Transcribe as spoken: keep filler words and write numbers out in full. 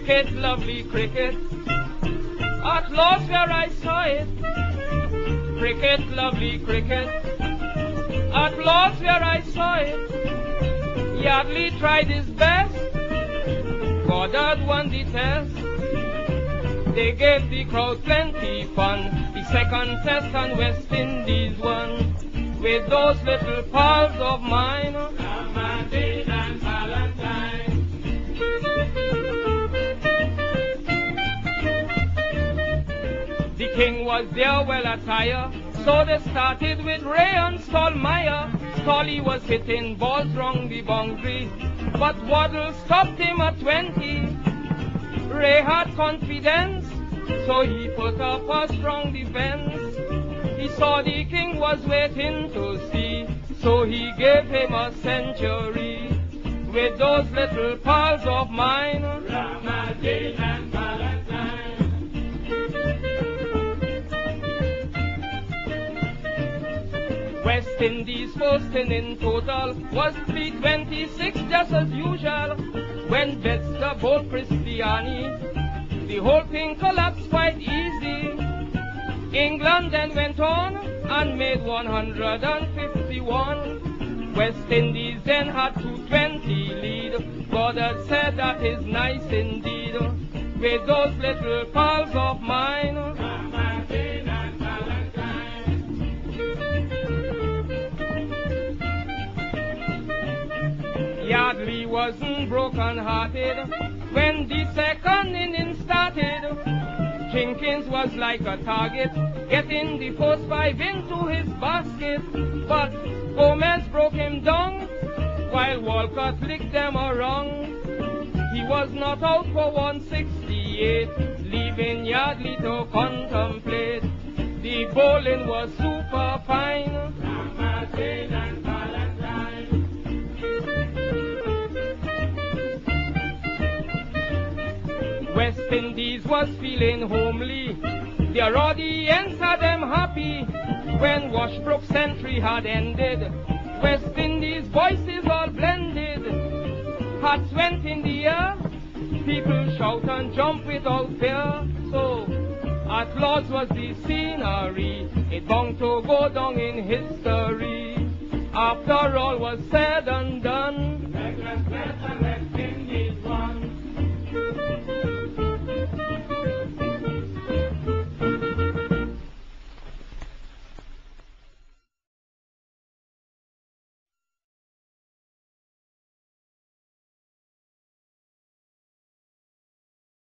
Cricket, lovely cricket, at Lord's where I saw it. Cricket, lovely cricket, at Lord's where I saw it. Yardley tried his best, Goddard won the test. They gave the crowd plenty fun. The second test on West Indies won. With those little pals of mine, Amandine and Valentine. The king was there well attired, so they started with Ray and Stallmeyer. Stolly was hitting balls round the boundary, but Waddle stopped him at twenty. Ray had confidence, so he put up a strong defense. He saw the king was waiting to see, so he gave him a century. With those little pals of mine, Ramadine and Valentine. West Indies first inning total was three twenty-six just as usual. When Betster bowled Cristiani, the whole thing collapsed quite easy. England then went on and made one hundred fifty-one. West Indies then had two twenty lead. Goddard said that is nice indeed. With those little pals of mine, Amandine and Valentine. Yardley wasn't broken-hearted when the second inning started. Jenkins was like a target, getting the first five into his basket. But Gomez broke him down, while Walcott licked them around. He was not out for one sixty-eight, leaving Yardley to contemplate. The bowling was super fine. Amandine and Valentine. West Indies was feeling homely, their audience had them happy. When Washbrook's century had ended, West Indies voices all blended. Hats went in the air, people shout and jump without fear. So, at Lord's was the scenery, it bound to go down in history. After all was said and done,